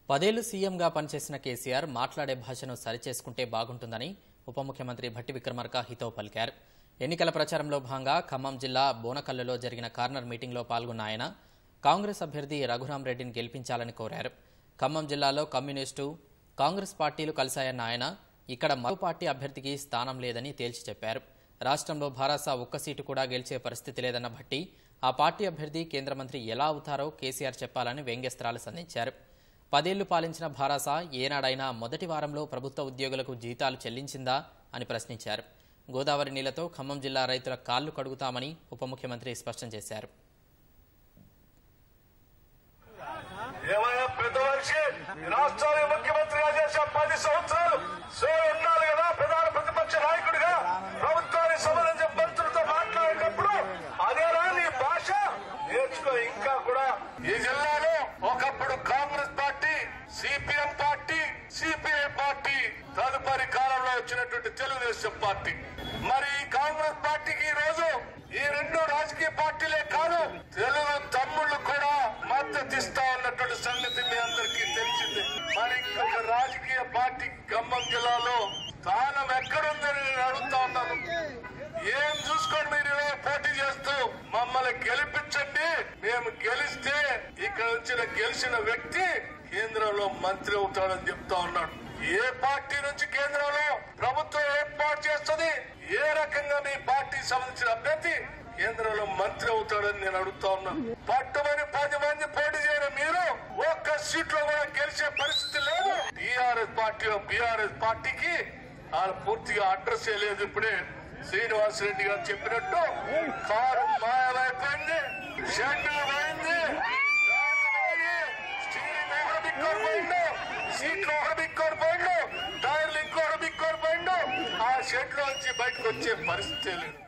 10 ఏళ్లు సీఎంగా పనిచేసిన కేసీఆర్ మాట్లాడే భాషను సరిచేసుకుంటే బాగుంటుందని ఉప ముఖ్యమంత్రి భట్టి విక్రమార్క హితవు పలికారు. ఎన్నికల ప్రచారంలో భాగంగా ఖమ్మం జిల్లా బోనకల్లులో జరిగిన కార్నర్ మీటింగ్లో పాల్గొన్న ఆయన కాంగ్రెస్ అభ్యర్థి రఘురామ్ రెడ్డిని గెలిపించాలని కోరారు. ఖమ్మం జిల్లాలో కమ్యూనిస్టు, కాంగ్రెస్ పార్టీలు కలిశాయన్న ఆయన ఇక్కడ మరో పార్టీ అభ్యర్థికి స్థానం లేదని తేల్చి చెప్పారు. రాష్ట్రంలో భారాస ఒక్క సీటు కూడా గెలిచే పరిస్థితి లేదన్న భట్టి ఆ పార్టీ అభ్యర్థి కేంద్ర మంత్రి ఎలా అవుతారో కేసీఆర్ చెప్పాలని వ్యంగ్యస్త్రాలు సంధించారు. 10 ఏళ్లు పాలించిన భారాస ఏనాడైనా మొదటి వారంలో ప్రభుత్వ ఉద్యోగులకు జీతాలు చెల్లించిందా అని ప్రశ్నించారు. గోదావరి నీళ్లతో ఖమ్మం జిల్లా రైతుల కాళ్లు కడుగుతామని ఉప ముఖ్యమంత్రి స్పష్టం చేశారు. ముఖ్యమంత్రిగా చేసే 10 సంవత్సరాలు ఉండాలి కదా. ప్రధాన ప్రతిపక్ష నాయకుడిగా ప్రభుత్వాన్ని సంబంధించిన మంత్రులతో మాట్లాడేటప్పుడు అదేనా నీ భాష నేర్చుకో. ఇంకా కూడా ఈ జిల్లాలో ఒకప్పుడు Congress party, CPM party, CPI party, తదుపరి కాలంలో వచ్చినటువంటి తెలుగుదేశం పార్టీ. మరి ఈ కాంగ్రెస్ పార్టీకి ఈ రోజు ఈ 2 రాజకీయ పార్టీలే కాదు, తెలుగు తమ్ముళ్లు కూడా మద్దతు ఇస్తా ఉన్నటువంటి సంగతి మీ అందరికీ తెలిసింది. మరి ఇంకొక రాజకీయ పార్టీ ఖమ్మం జిల్లాలో స్థానం ఎక్కడుందని నేను అడుగుతా ఉన్నాను. ఏం చూసుకొని మీరు పోటీ చేస్తూ మమ్మల్ని గెలిపించండి, మేము గెలిస్తే ఇక్కడ వచ్చిన గెలిచిన వ్యక్తి కేంద్రంలో మంత్రి అవుతాడని చెప్తా ఉన్నాడు. ఏ పార్టీ నుంచి కేంద్రంలో ప్రభుత్వం ఏర్పాటు చేస్తుంది, ఏ రకంగా మీ పార్టీకి సంబంధించిన అభ్యర్థి కేంద్రంలో మంత్రి అవుతాడని నేను అడుగుతా ఉన్నాను. పట్టుమని 10 మంది పోటీ చేయడం మీరు ఒక్క సీట్లో కూడా గెలిచే పరిస్థితి లేదు. బీఆర్ఎస్ పార్టీకి పూర్తిగా అడ్రస్ లేదు. ఇప్పుడే శ్రీనివాసరెడ్డి గారు చెప్పినట్టు కారు మాయమైపోయింది, షెడ్ పోయింది, స్టీరింగ్ ఒకటి బిక్కోరు పోయిండు, సీట్లు ఒకటి బిక్కోరు పోయిండు, టైర్లు ఇంకోటి బిక్కోరు పోయిండు. ఆ షెడ్ లోంచి బయటకు వచ్చే పరిస్థితి లేదు.